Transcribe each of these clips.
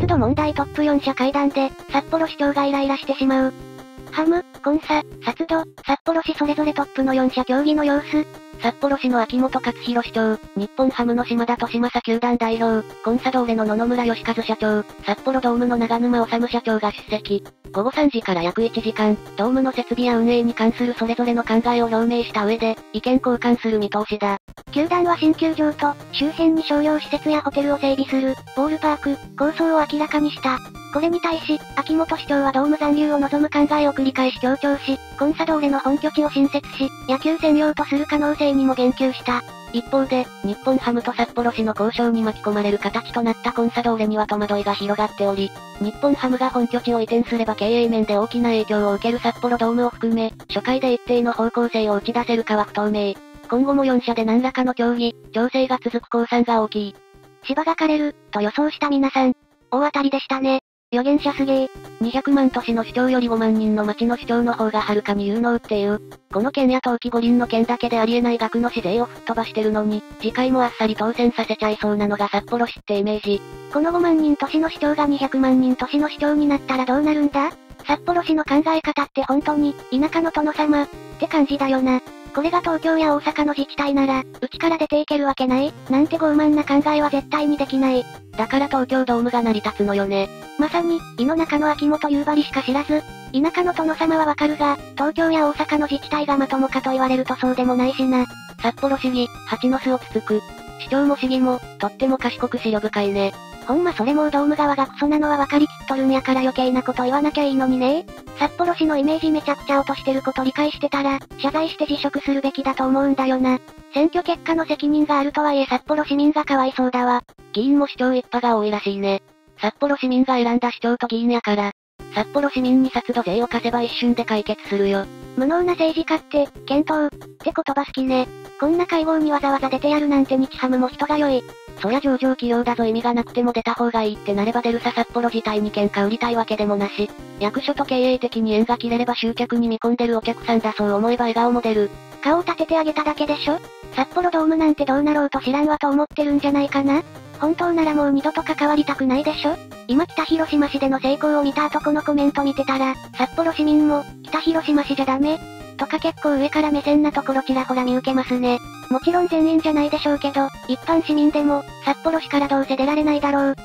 度問題トップ4社会談で、札幌市長がイライラしてしまう。ハム、コンサ、札土、札幌市それぞれトップの4社協議の様子。 札幌市の秋元克弘市長、日本ハムの島田利正球団代表、コンサドーレの野々村義和社長、札幌ドームの長沼治社長が出席。午後3時から約1時間、ドームの設備や運営に関するそれぞれの考えを表明した上で、意見交換する見通しだ。 球団は新球場と、周辺に商業施設やホテルを整備する、ボールパーク、構想を明らかにした。これに対し、秋元市長はドーム残留を望む考えを繰り返し強調し、コンサドーレの本拠地を新設し、野球専用とする可能性にも言及した。 一方で、日本ハムと札幌市の交渉に巻き込まれる形となったコンサドーレには戸惑いが広がっており、日本ハムが本拠地を移転すれば経営面で大きな影響を受ける札幌ドームを含め、初回で一定の方向性を打ち出せるかは不透明。今後も4社で何らかの協議、調整が続く公算が大きい。 芝が枯れる、と予想した皆さん。大当たりでしたね。予言者すげー。 200万都市の市長より5万人の町の市長の方がはるかに有能っていう。この県や冬季五輪の県だけでありえない額の市税を吹っ飛ばしてるのに、次回もあっさり当選させちゃいそうなのが札幌市ってイメージ。 この5万人都市の市長が200万人都市の市長になったらどうなるんだ？札幌市の考え方って本当に、田舎の殿様、って感じだよな。これが東京や大阪の自治体なら、うちから出ていけるわけない、なんて傲慢な考えは絶対にできない。 だから東京ドームが成り立つのよね。 まさに、井の中の秋元夕張しか知らず、田舎の殿様はわかるが、東京や大阪の自治体がまともかと言われるとそうでもないしな。 札幌市議、蜂の巣をつつく。市長も市議も、とっても賢く思慮深いね。 ほんまそれもうドーム側がクソなのは分かりきっとるんやから余計なこと言わなきゃいいのにね。札幌市のイメージめちゃくちゃ落としてること理解してたら、謝罪して辞職するべきだと思うんだよな。選挙結果の責任があるとはいえ札幌市民がかわいそうだわ。 議員も市長一派が多いらしいね。札幌市民が選んだ市長と議員やから、札幌市民に札土税を課せば一瞬で解決するよ。 無能な政治家って、検討、って言葉好きね。こんな会合にわざわざ出てやるなんて日ハムも人が良い。 そりゃ上場企業だぞ意味がなくても出た方がいいってなれば出るさ札幌自体に喧嘩売りたいわけでもなし。役所と経営的に縁が切れれば集客に見込んでるお客さんだそう思えば笑顔も出る。 顔を立ててあげただけでしょ？札幌ドームなんてどうなろうと知らんわと思ってるんじゃないかな？本当ならもう二度と関わりたくないでしょ？今北広島市での成功を見た後このコメント見てたら、札幌市民も、北広島市じゃダメとか結構上から目線なところちらほら見受けますね。もちろん全員じゃないでしょうけど、一般市民でも、札幌市からどうせ出られないだろう。って、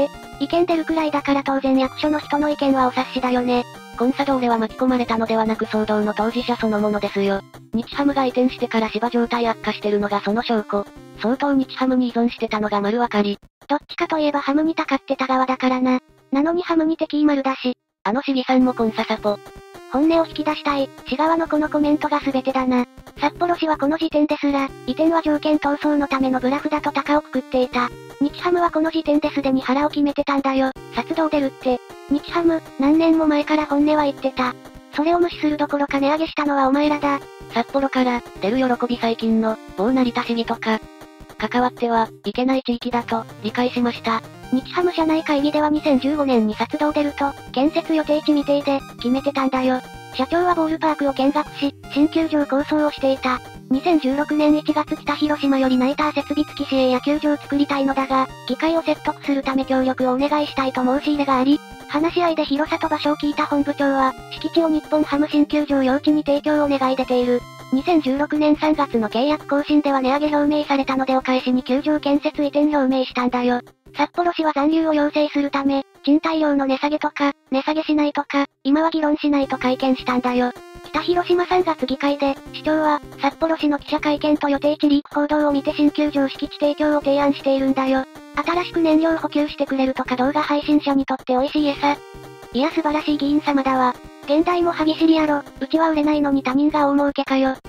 意見出るくらいだから当然役所の人の意見はお察しだよね。 コンサドーレは巻き込まれたのではなく騒動の当事者そのものですよ。日ハムが移転してから芝状態悪化してるのがその証拠。相当日ハムに依存してたのが丸わかり。 どっちかといえばハムにたかってた側だからな。なのにハムに敵意丸だし。 あの市議さんもコンササポ。 本音を引き出したい、市側のこのコメントが全てだな。札幌市はこの時点ですら、移転は条件闘争のためのブラフだと高をくくっていた。日ハムはこの時点ですでに腹を決めてたんだよ。札道出るって。日ハム、何年も前から本音は言ってた。それを無視するどころか値上げしたのはお前らだ。 札幌から、出る喜び最近の、某成田市議とか、関わっては、いけない地域だと、理解しました。 日ハム社内会議では2015年に札道出ると、建設予定地未定で、決めてたんだよ。社長はボールパークを見学し、新球場構想をしていた。2016年1月北広島よりナイター設備付き市営野球場を作りたいのだが、議会を説得するため協力をお願いしたいと申し入れがあり、話し合いで広さと場所を聞いた本部長は、敷地を日本ハム新球場用地に提供を願い出ている。2016年3月の契約更新では値上げ表明されたのでお返しに球場建設移転表明したんだよ。札幌市は残留を要請するため、賃貸料の値下げとか、値下げしないとか、今は議論しないと会見したんだよ。北広島3月議会で、市長は、札幌市の記者会見と予定地リーク報道を見て新球場敷地提供を提案しているんだよ。新しく燃料補給してくれるとか動画配信者にとって美味しい餌。いや素晴らしい議員様だわ。現代も歯ぎしりやろ、うちは売れないのに他人が大儲けかよ。って、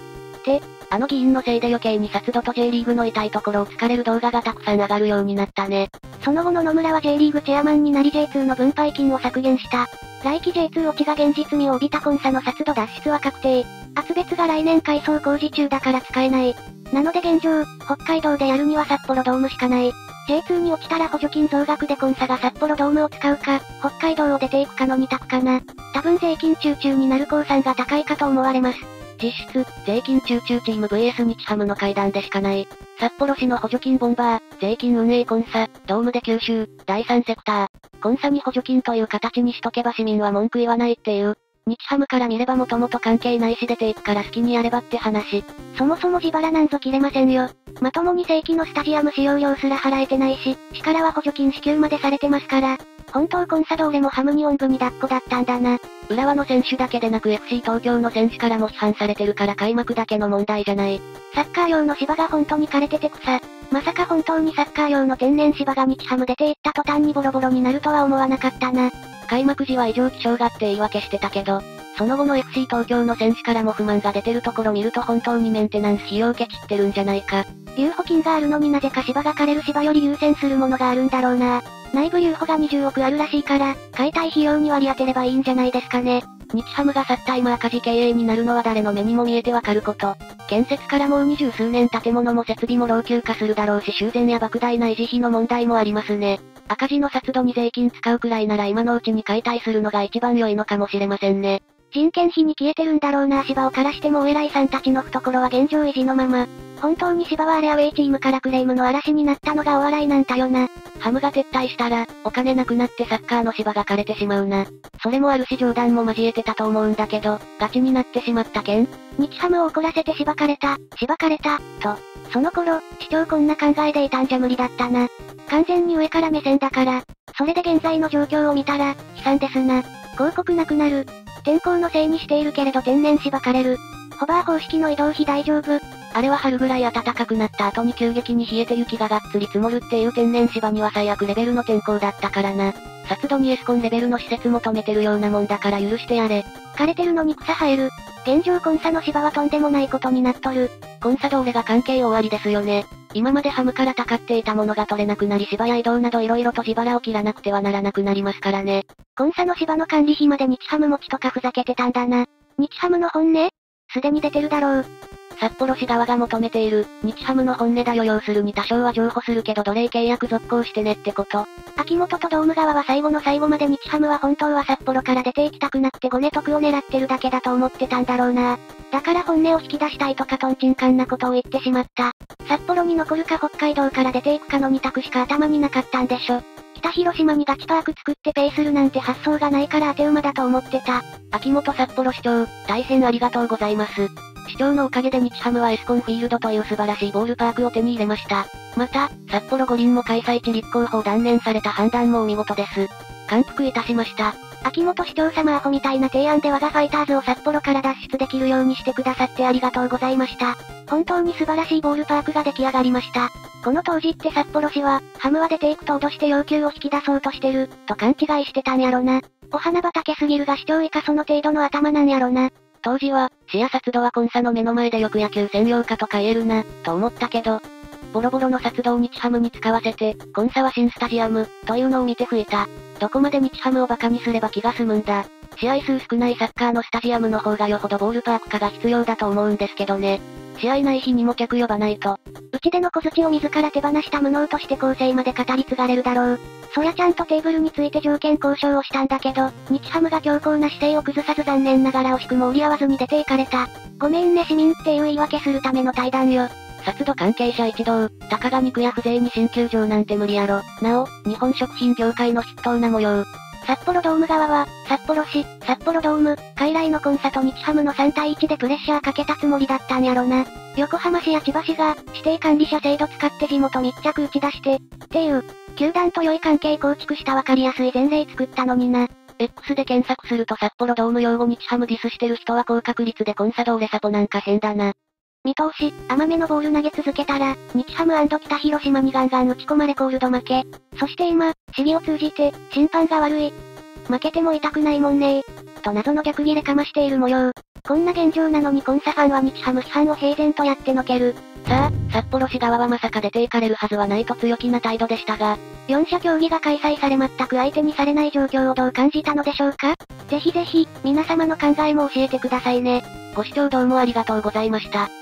あの議員のせいで余計に札土と J リーグの痛いところを突かれる動画がたくさん上がるようになったね。 その後の野村は J リーグチェアマンになり J2 の分配金を削減した。来期 J2 落ちが現実味を帯びたコンサの札土脱出は確定。厚別が来年改装工事中だから使えない。なので現状、北海道でやるには札幌ドームしかない。J2 に落ちたら補助金増額でコンサが札幌ドームを使うか、北海道を出ていくかの2択かな。多分税金集中になる公算が高いかと思われます。 実質、税金集中チーム VS 日ハムの会談でしかない。 札幌市の補助金ボンバー、税金運営コンサ、ドームで吸収、第三セクター。コンサに補助金という形にしとけば市民は文句言わないっていう。日ハムから見ればもともと関係ないし出ていくから好きにやればって話。 そもそも自腹なんぞ切れませんよ。まともに正規のスタジアム使用料すら払えてないし、市からは補助金支給までされてますから。本当コンサドーレもハムにおんぶに抱っこだったんだな。 浦和の選手だけでなく FC 東京の選手からも批判されてるから開幕だけの問題じゃない。 サッカー用の芝が本当に枯れてて草。まさか本当にサッカー用の天然芝が日ハム出て行った途端にボロボロになるとは思わなかったな。 開幕時は異常気象がって言い訳してたけど、その後の FC 東京の選手からも不満が出てるところ見ると本当にメンテナンス費用ケチってるんじゃないか。 留保金があるのになぜか芝が枯れる芝より優先するものがあるんだろうな。内部留保が20億あるらしいから、解体費用に割り当てればいいんじゃないですかね。 日ハムが去った今赤字経営になるのは誰の目にも見えてわかること。建設からもう20数年建物も設備も老朽化するだろうし修繕や莫大な維持費の問題もありますね。赤字の札土に税金使うくらいなら今のうちに解体するのが一番良いのかもしれませんね。 人件費に消えてるんだろうな。芝を枯らしてもお偉いさんたちの懐は現状維持のまま。本当に芝はあれアウェイチームからクレームの嵐になったのがお笑いなんだよな。 ハムが撤退したら、お金なくなってサッカーの芝が枯れてしまうな。それもあるし冗談も交えてたと思うんだけど、ガチになってしまった件？ 日ハムを怒らせて芝枯れた、と。その頃、市長こんな考えでいたんじゃ無理だったな。完全に上から目線だから。それで現在の状況を見たら、悲惨ですな。広告なくなる。天候のせいにしているけれど天然芝枯れる。ホバー方式の移動費大丈夫？ あれは春ぐらい暖かくなった後に急激に冷えて雪ががっつり積もるっていう天然芝には最悪レベルの天候だったからな。札土にエスコンレベルの施設も止めてるようなもんだから許してやれ。 枯れてるのに草生える。現状コンサの芝はとんでもないことになっとる。 コンサドーレが関係終わりですよね。今までハムからたかっていたものが取れなくなり芝や移動など色々と自腹を切らなくてはならなくなりますからね。 コンサの芝の管理費まで日ハム持ちとかふざけてたんだな。日ハムの本音？すでに出てるだろう。 札幌市側が求めている、日ハムの本音だよ要するに多少は譲歩するけど奴隷契約続行してねってこと。 秋元とドーム側は最後の最後まで日ハムは本当は札幌から出て行きたくなくてごね得を狙ってるだけだと思ってたんだろうな。だから本音を引き出したいとかトンチンカンなことを言ってしまった。札幌に残るか北海道から出ていくかの2択しか頭になかったんでしょ。北広島にガチパーク作ってペイするなんて発想がないから当て馬だと思ってた。 秋元札幌市長、大変ありがとうございます。市長のおかげで日ハムはエスコンフィールドという素晴らしいボールパークを手に入れました。また、札幌五輪も開催地立候補を断念された判断もお見事です。感服いたしました。 秋元市長様アホみたいな提案で我がファイターズを札幌から脱出できるようにしてくださってありがとうございました。本当に素晴らしいボールパークが出来上がりました。この当時って札幌市は、ハムは出ていくと脅して要求を引き出そうとしてる、と勘違いしてたんやろな。お花畑すぎるが市長以下その程度の頭なんやろな。 当時は、市や札土はコンサの目の前でよく野球専用かとか言えるな、と思ったけど、ボロボロの札土を日ハムに使わせて、コンサは新スタジアム、というのを見て増えた。どこまで日ハムをバカにすれば気が済むんだ。試合数少ないサッカーのスタジアムの方がよほどボールパーク化が必要だと思うんですけどね。試合ない日にも客呼ばないと。 うちでの小槌を自ら手放した無能として後世まで語り継がれるだろう。そりゃちゃんとテーブルについて条件交渉をしたんだけど、日ハムが強硬な姿勢を崩さず残念ながら惜しくも折り合わずに出て行かれた。ごめんね市民っていう言い訳するための対談よ。 札土関係者一同、たかが肉や風情に新球場なんて無理やろ。なお、日本食品業界の筆頭な模様。 札幌ドーム側は、札幌市、札幌ドーム、傀来のコンサと日ハムの3対1でプレッシャーかけたつもりだったんやろな。横浜市や千葉市が、指定管理者制度使って地元密着打ち出して、っていう、球団と良い関係構築した分かりやすい前例作ったのにな。 X で検索すると札幌ドーム用語日ハムディスしてる人は高確率でコンサドーレサポなんか変だな。 見通し、甘めのボール投げ続けたら、日ハム&北広島にガンガン打ち込まれコールド負け。そして今、市議を通じて、審判が悪い。負けても痛くないもんねと謎の逆ギレかましている模様。こんな現状なのにコンサファンは日ハム批判を平然とやってのける。 さあ、札幌市側はまさか出て行かれるはずはないと強気な態度でしたが、 4者協議が開催され全く相手にされない状況をどう感じたのでしょうか？ぜひぜひ、皆様の考えも教えてくださいね。 ご視聴どうもありがとうございました。